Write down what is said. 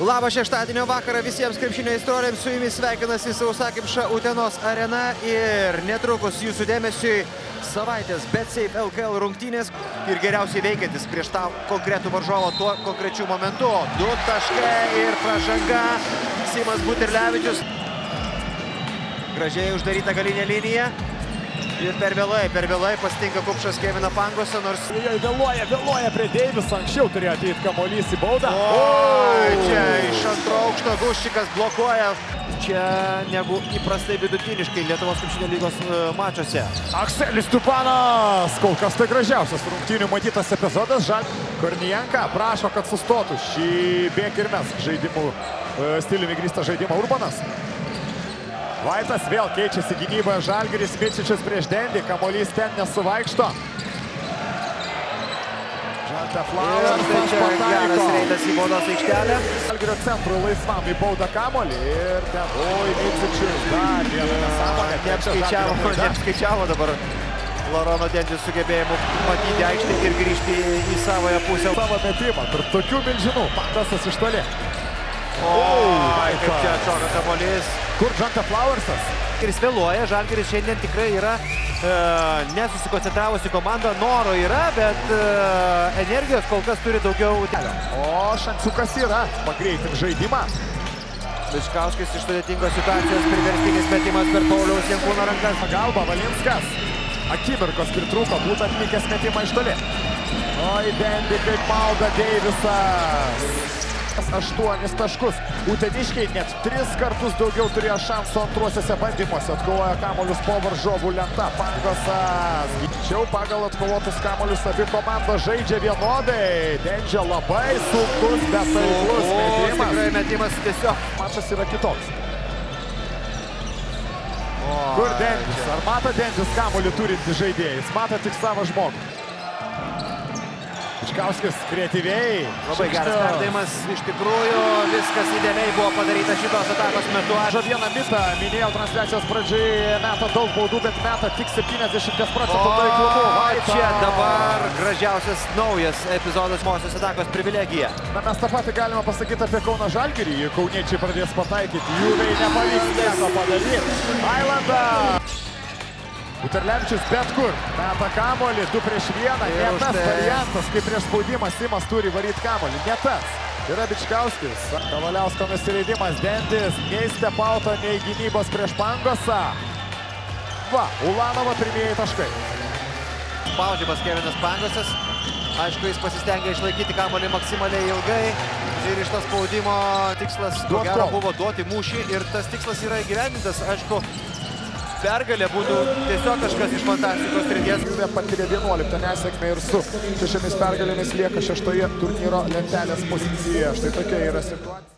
Labą šeštadienio vakarą visiems krepšinio aistruoliams, su jumis sveikinasi sausakimša Utenos arena ir netrukus jūsų dėmesiui savaitės BetSafe LKL rungtynės ir geriausiai veikiantis prieš tą konkretų varžovą tuo konkrečiu momentu. 2 taškai ir pražanga. Simas Buterlevičius. Gražiai uždaryta galinė linija. Ir per vėlai pasitinka Kupšas Keviną Pangosą, nors... Vėluoja prie Deiviso, anksčiau turėjo ateiti kamuolys į baudą. Čia iš antro aukšto Guščikas blokuoja. Čia negu įprastai vidutiniškai Lietuvos krepšinio lygos mačuose. Akselis Tupanas, kol kas tai gražiausias rungtynių matytas epizodas. Kornijenka prašo, kad sustotų šį bėk ir mes žaidimų stiliumi grįstą žaidimą Urbanas. Vaitas vėl keičiasi gynyboje, Žalgiris, Mičičius prieš Dendį, kamuolys ten nesuvaikšto. Žante Flauersas pataiko. Geras reidas į baudos aikštelę. Žalgirio centrui laisvam į baudą kamuolį ir ten, Mičičius, dar vieną nesąmonę. Neapskaičiavo dabar Larono Dendis sugebėjimu matyti aikštę ir grįžti į savoją pusę. Savo metimą, tarp tokių milžinų, Pandasas iš toli. Kaip čia atšoka kamuolys. Kur Žante Flauersas? Ir jis vėluoja, Žalgiris šiandien tikrai yra nesusikoncentravusi komanda, noro yra, bet energijos kol kas turi daugiau. O šansiukas yra, pagreitim žaidimą. Bičkauskis iš sudėtingos situacijos, priverstinis metimas per Pauliaus Jankūno rankas. Pagalba Valinskas. Akimirkos pritrūko, būtų atlikęs metimą iš toli. Oi, Dendi kaip mauda Deivisas. 8 taškus. Uteniškiai net 3 kartus daugiau turėjo šansų antruosiuose bandymuose. Atkovoja kamuolius po varžovų lenta. Pangosas. Tačiau pagal atkovotus kamuolius abi komandos žaidžia vienodai. Dendžia labai sunkus, bet taiklus metimas. Tikrai metimas tiesiog. Mačas yra kitoks. Kur Dendis? Ar mato Dendis kamuolį turinti žaidėjai? Jis mato tik savo žmogų. Bičkauskis kreatyviai. Labai geras perdavimas. Iš tikrųjų, viskas idealiai buvo padaryta šitos atakos metu. Vieną mitą minėjau transliacijos pradžioje, meta daug baudų, bet meta tik 70% taiklumu. Čia dabar gražiausias naujas epizodas mosios atakos privilegija. Na, mes tą patį galime pasakyti apie Kauno Žalgirį. Kauniečiai pradės pataikyti, Juviai nepavyks nieko padaryti. Ailanda! Buterlevičius bet kur, meta kamuolį, 2 prieš 1, ne tas variantas, kaip prieš spaudimą Simas turi varyti kamuolį, ne tas. Yra Bičkauskis, Kavaliausko nusileidimas, Dendis, nei stepauto, nei gynybos prieš Pangosą. Va, Ulanovo pirmieji taškai. Spaudžiamas Kevinas Pangosas, aišku, jis pasistengė išlaikyti kamuolį maksimaliai ilgai ir iš to spaudimo tikslas, ko gero, buvo duoti mūšį ir tas tikslas yra įgyvendintas, aišku. Pergalė būtų tiesiog kažkas iš fantastikos srities. Juvė patyrė 11 nesėkmę ir su 6 pergalėmis lieka 6 turnyro lentelės pozicijoje. Štai tokia yra situacija.